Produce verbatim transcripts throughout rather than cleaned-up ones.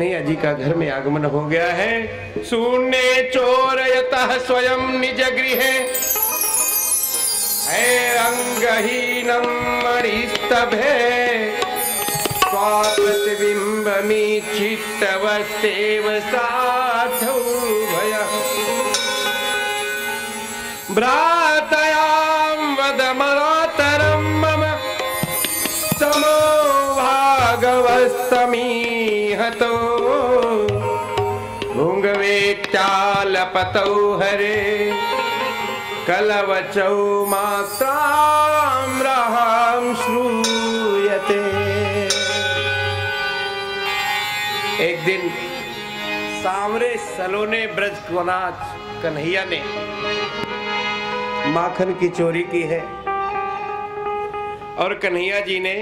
कन्हैया जी का घर में आगमन हो गया है। शून्य चोरयतः स्वयं निज गृह है अंगहीनम मणिस्तभे स्वाप्रतिबिंबमी चित्तवस्तेव साधौ भय भ्रातयां वदमरातरं मम समो भागवस्तमीहतो भुङ्गवेत्यालपतौ हरे कलवचौ मात्राम्रहं श्रूयते। एक दिन सांवरे सलोने ब्रज को नाच कन्हैया ने माखन की चोरी की है और कन्हैया जी ने,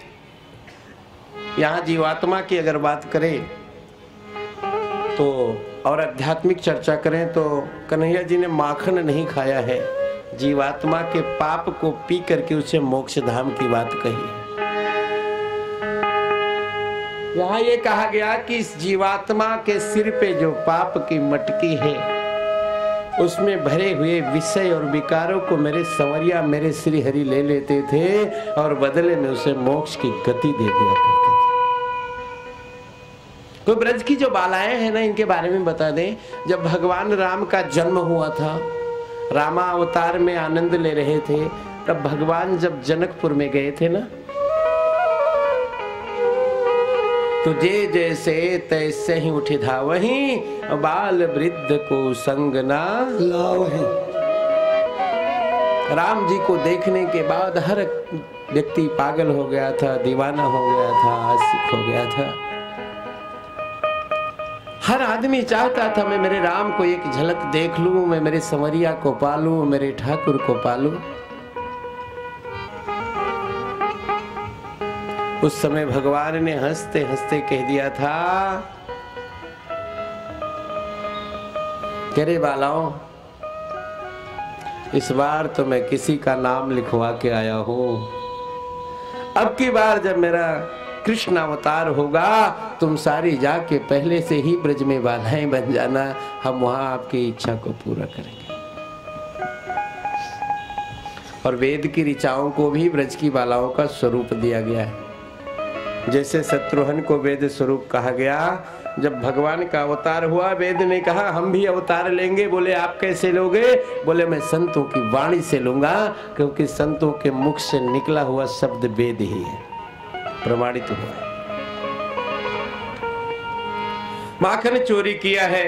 यहाँ जीवात्मा की अगर बात करें तो और आध्यात्मिक चर्चा करें तो कन्हैया जी ने माखन नहीं खाया है, जीवात्मा के पाप को पी करके उसे मोक्ष धाम की बात कही है। यहाँ ये कहा गया कि इस जीवात्मा के सिर पे जो पाप की मटकी है उसमें भरे हुए विषय और विकारों को मेरे संवरिया मेरे श्री हरि ले लेते थे और बदले में उसे मोक्ष की गति दे दिया करते थे। तो ब्रज की जो बालाएं हैं ना, इनके बारे में बता दें। जब भगवान राम का जन्म हुआ था, रामा अवतार में आनंद ले रहे थे, तब भगवान जब जनकपुर में गए थे ना, तुझे जैसे तैसे ही उठे था वहीं बाल वृद्ध को संग ना लावहीं। राम जी को देखने के बाद हर व्यक्ति पागल हो गया था, दीवाना हो गया था, आशिक हो गया था। हर आदमी चाहता था मैं मेरे राम को एक झलक देख लूं, मैं मेरे संवरिया को पालूं, मेरे ठाकुर को पालूं। उस समय भगवान ने हंसते हंसते कह दिया था, करे बालाओं, इस बार तो मैं किसी का नाम लिखवा के आया हूं। अब की बार जब मेरा कृष्ण अवतार होगा, तुम सारी जाके पहले से ही ब्रज में बाधाएं बन जाना, हम वहां आपकी इच्छा को पूरा करेंगे। और वेद की ऋचाओं को भी ब्रज की बालाओं का स्वरूप दिया गया है। जैसे शत्रुघ्न को वेद स्वरूप कहा गया, जब भगवान का अवतार हुआ, वेद ने कहा हम भी अवतार लेंगे। बोले आप कैसे लोगे? बोले मैं संतों की वाणी से लूंगा, क्योंकि संतों के मुख से निकला हुआ शब्द वेद ही है, प्रमाणित हुआ है। माखन चोरी किया है,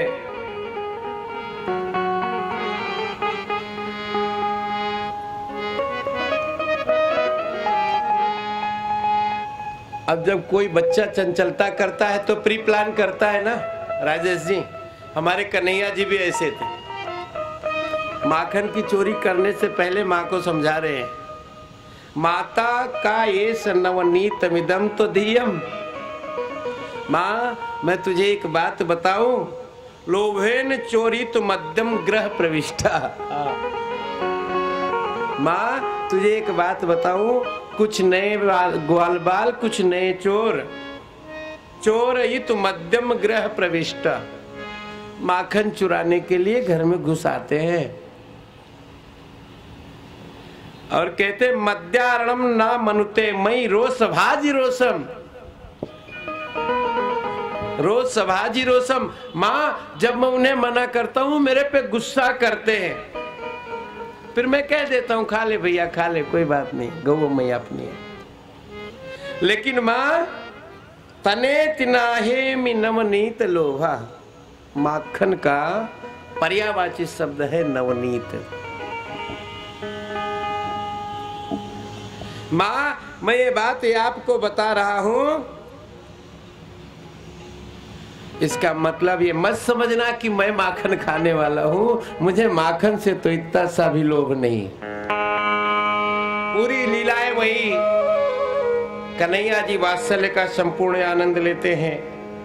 अब जब कोई बच्चा चंचलता करता है तो प्री प्लान करता है ना राजेश जी। हमारे कन्हैया जी भी ऐसे थे, माखन की चोरी करने से पहले माँ को समझा रहे हैं, माता का ये नवनीत मिदम तो धीयम। माँ मैं तुझे एक बात बताऊं, लोभेन चोरी तो मध्यम ग्रह प्रविष्टा। माँ तुझे एक बात बताऊं, कुछ नए ग्वाल बाल, कुछ नए चोर, चोर ये तो मध्यम ग्रह प्रविष्ट, माखन चुराने के लिए घर में घुस आते हैं और कहते मध्यारणम ना मनुते मई रोष भाजी रोषम, रोज सभाजी रोषम। माँ जब मैं उन्हें मना करता हूं मेरे पे गुस्सा करते हैं, फिर मैं कह देता हूं खा ले भैया खा ले, कोई बात नहीं, गौ मैया अपनी है। लेकिन माँ तने तिनाहे नवनीत लोहा, माखन का पर्यायवाची शब्द है नवनीत। माँ मैं ये बात ये आपको बता रहा हूं, इसका मतलब ये मत समझना कि मैं माखन खाने वाला हूं, मुझे माखन से तो इतना सा भी लोभ नहीं। पूरी लीलाएं वही, कन्हैया जी वात्सल्य का संपूर्ण आनंद लेते हैं।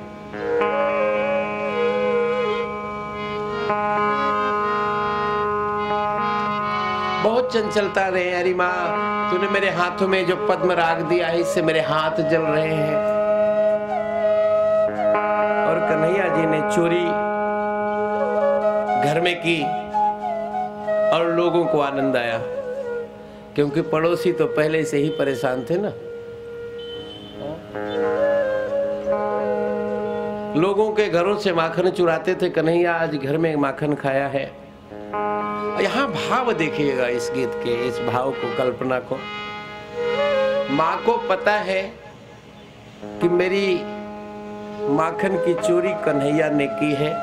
बहुत चंचलता रहे, अरे माँ तूने मेरे हाथों में जो पद्म राग दिया है इससे मेरे हाथ जल रहे हैं। कन्हैया जी ने चोरी घर में की और लोगों को आनंद आया, क्योंकि पड़ोसी तो पहले से ही परेशान थे ना। लोगों के घरों से माखन चुराते थे, कन्हैया आज घर में माखन खाया है। यहाँ भाव देखिएगा इस गीत के, इस भाव को, कल्पना को। माँ को पता है कि मेरी माखन की चोरी कन्हैया ने की है,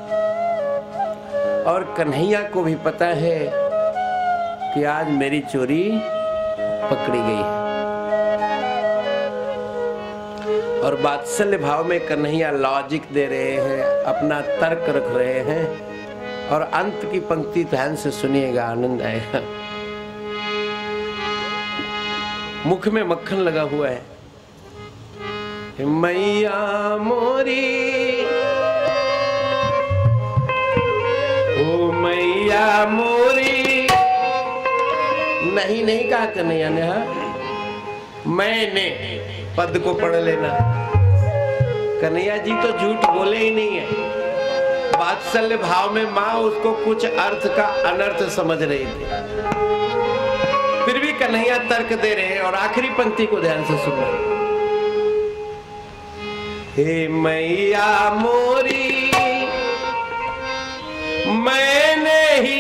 और कन्हैया को भी पता है कि आज मेरी चोरी पकड़ी गई है। और वात्सल्य भाव में कन्हैया लॉजिक दे रहे हैं, अपना तर्क रख रहे हैं। और अंत की पंक्ति ध्यान से सुनिएगा, आनंद आएगा। मुख में मक्खन लगा हुआ है। मैया मोरी, ओ मैया मोरी, नहीं नहीं कहा कन्हैया ने, हाँ मैंने पद को पढ़ लेना। कन्हैया जी तो झूठ बोले ही नहीं है। वात्सल्य भाव में माँ उसको कुछ अर्थ का अनर्थ समझ रही थी, फिर भी कन्हैया तर्क दे रहे हैं। और आखिरी पंक्ति को ध्यान से सुनो। हे मैया मोरी, मैंने ही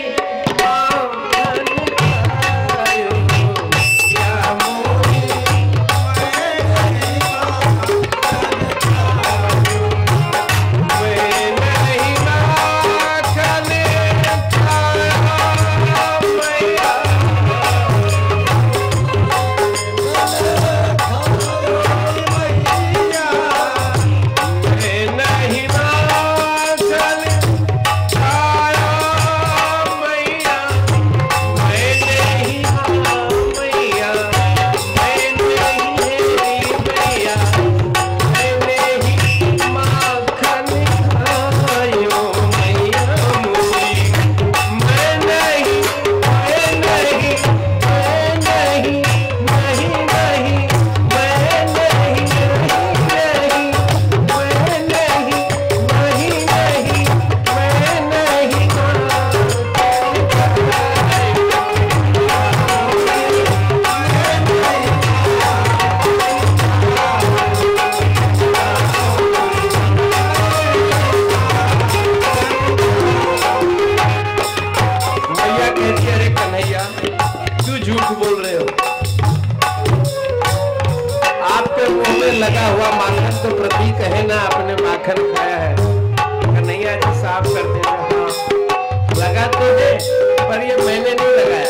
लगा हुआ माखन तो प्रतीक है ना, आपने माखन खाया है। कन्हैया जी साफ करते हैं, हाँ लगा तो है, पर ये मैंने नहीं लगाया।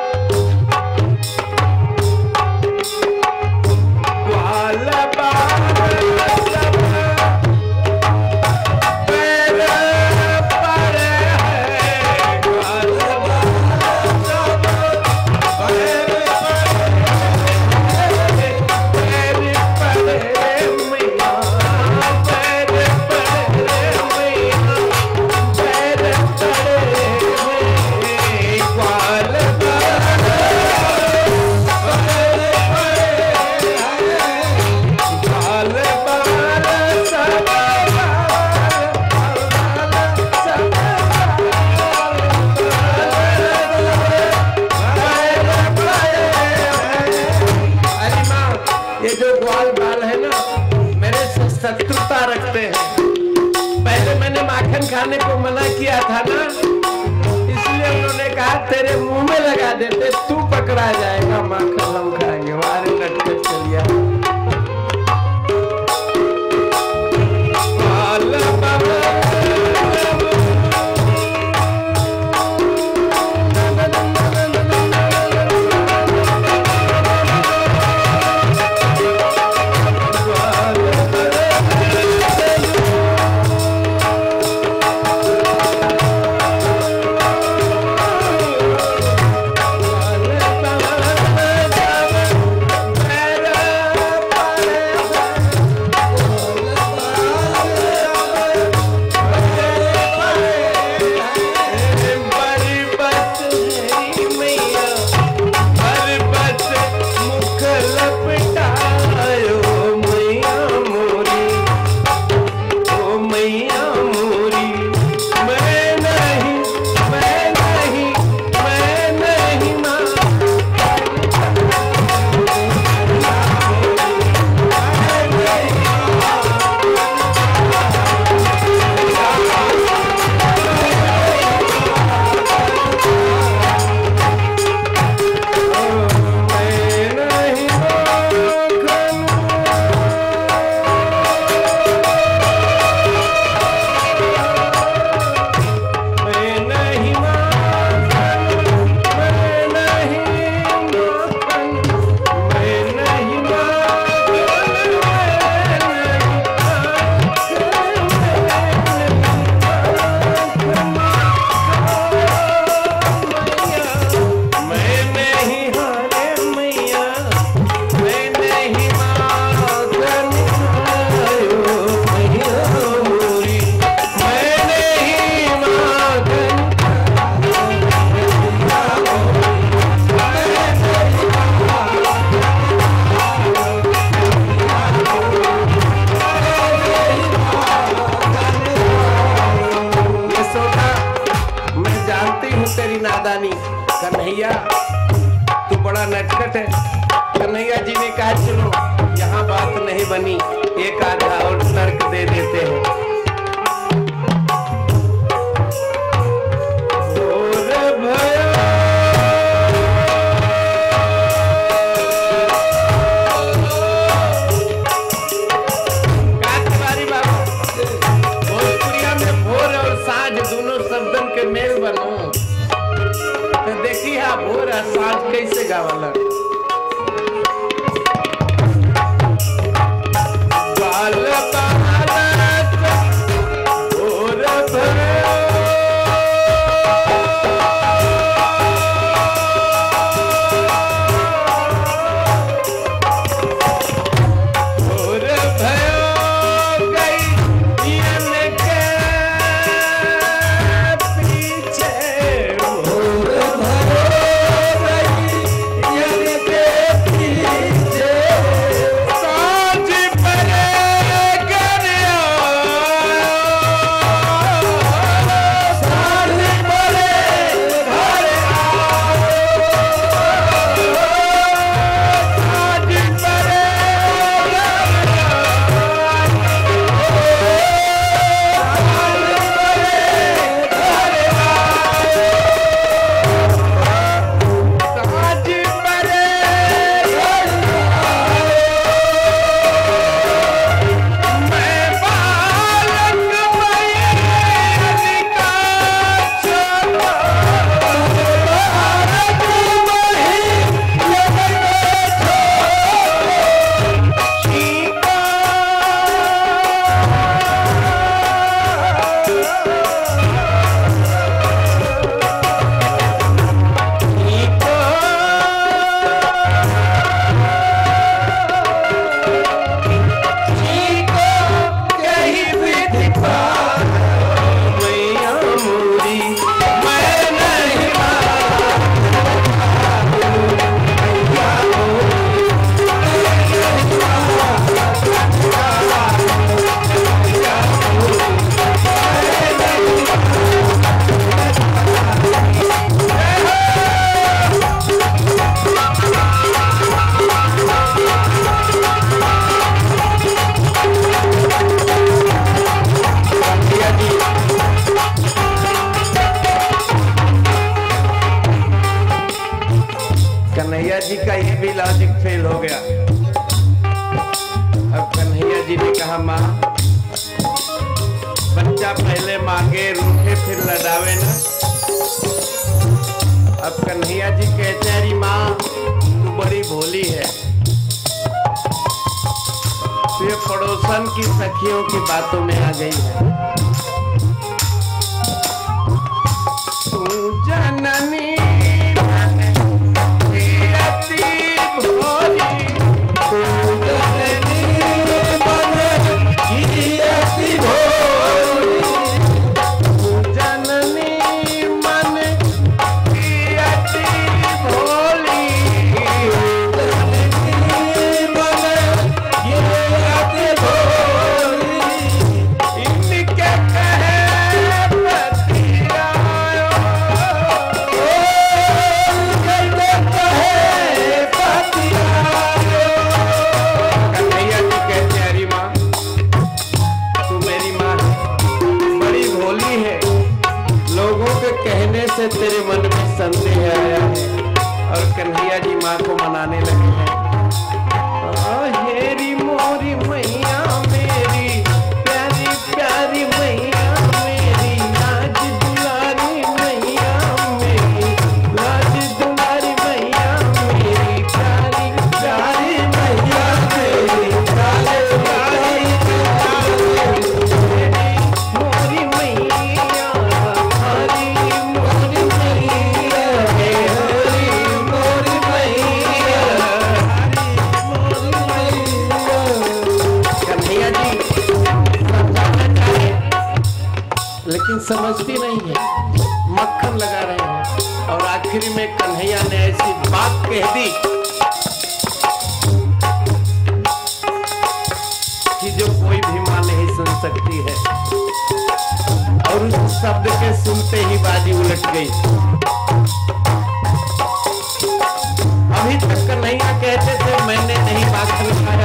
शत्रुता रखते हैं। पहले मैंने माखन खाने को मना किया था ना, इसलिए उन्होंने कहा तेरे मुंह में लगा देते, तू पकड़ा जाएगा, माखन हम खाएंगे। हमारे लटके चलिए नादानी। कन्हैया तू बड़ा नटखट है। कन्हैया जी ने कहा चलो यहाँ बात नहीं बनी, एक आधा और तर्क दे देते हैं। मेल बनो तो देखी हा भोर साज कैसे गावला। बाल बालक भोर भयो, भोर भयो गई यन के कन्हैया जी का ये भी लॉजिक फेल हो गया। अब कन्हैया जी ने कहा माँ, बच्चा पहले मांगे रूठे फिर लड़ावे ना। अब कन्हैया जी कहते हैं माँ तू बड़ी भोली है, तो ये पड़ोसन की सखियों की बातों में आ गई है। तू जननी कहने से तेरे मन में संदेह आया है और कन्हैया जी माँ को मनाने लगे हैं। हेरी मोरी मैया मेरी, प्यारी प्यारी मैया मेरी, लाज दुलारी मैया मेरी, लाज दुलारी मैया मेरी, प्यारी प्यारी मैया मेरी, प्यारी प्यारी मोरी मैया, हरी मोरी मैया, हरी मोरी मैया, मोरी मैया। कन्हैया जी समझाना चाहे लेकिन समझती नहीं है, मक्खन लगा रहे हैं। और आखिरी में कन्हैया ने ऐसी बात कह दी कि जो कोई भी माँ नहीं सुन सकती है। और उस शब्द के सुनते ही बाजी उलट गई। अभी तक कन्हैया कहते थे मैंने नहीं माखन खाया,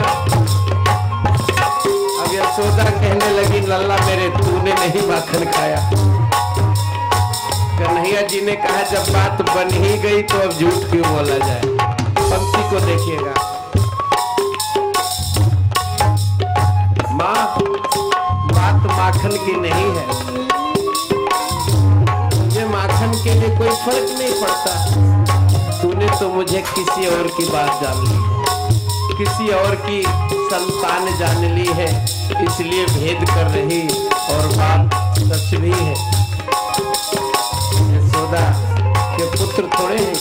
अब यशोदा कहने लगी लल्ला मेरे तूने नहीं माखन खाया। कन्हैया जी ने कहा जब बात बन ही गई तो अब झूठ क्यों बोला जाए। पंक्ति को देखिएगा, माँ बात माखन की नहीं है, मुझे माखन के लिए कोई फर्क नहीं पड़ता, तूने तो मुझे किसी और की बात जान ली, किसी और की संतान जान ली है, इसलिए भेद कर रही और बात सच भी है। यशोदा के पुत्र थोड़े हैं